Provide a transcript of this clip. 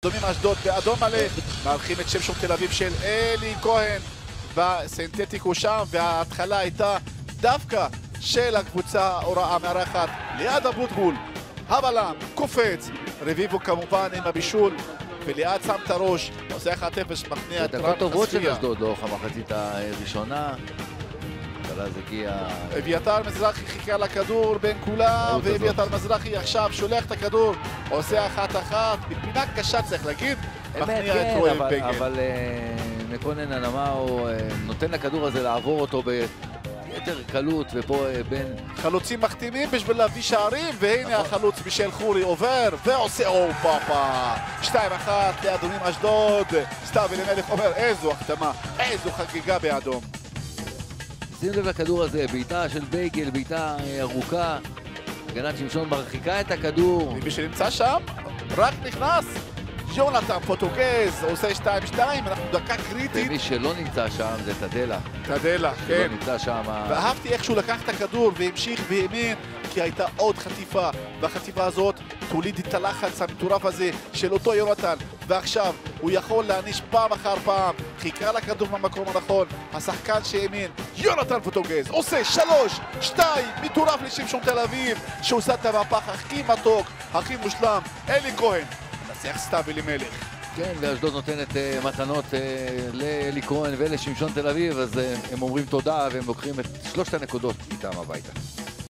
דומים אשדוד באדום מלא, מארחים את שמשון תל אביב של אלי כהן בסינתטיקו שם, וההתחלה הייתה דווקא של הקבוצה הוראה מארחת ליעד אבוטבול, הבלם, קופץ, רביבו כמובן עם הבישול, וליעד שם את הראש, עושה 1-0, מכניע את דקות טובות של אשדוד לאורך המחצית הראשונה. אבל אז הגיע... אביתר מזרחי חיכה לכדור בין כולם, ואביתר מזרחי עכשיו שולח את הכדור, עושה 1-1, בפינה קשה צריך להגיד, מכניע את רועי בגל. אבל מקונן הנמאו נותן לכדור הזה לעבור אותו ביתר קלות, ופה בין... חלוצים מחתימים בשביל להביא שערים, והנה החלוץ מישל חורי עובר ועושה פאפה 2-1 לאדומים אשדוד. סתיו אלימלך אומר איזו החתמה, איזו חגיגה באדום. שים לב לכדור הזה, בעיטה של בייגל, בעיטה ארוכה, הגנת שמשון מרחיקה את הכדור. מי שנמצא שם רק נכנס, יונתן פוטוגז עושה 2-2, אנחנו דקה קריטית. ומי שלא נמצא שם זה תדלה. תדלה, כן. לא נמצא שם... ואהבתי איך שהוא לקח את הכדור והמשיך והאמין, כי הייתה עוד חטיפה, והחטיפה הזאת תוליד את הלחץ המטורף הזה של אותו יונתן, ועכשיו הוא יכול להעניש פעם אחר פעם, חיכה לכדור במקום הנכון, השחקן שהאמין, יונתן פוטוגז עושה 3-2, מטורף לשמשון תל אביב, שעושה את המהפך הכי מתוק, הכי מושלם, אלי כהן, מנצח סתיו אלימלך. כן, ואשדוד נותנת מתנות לאלי כהן ולשמשון תל אביב, אז הם אומרים תודה והם לוקחים את 3 הנקודות איתם הביתה.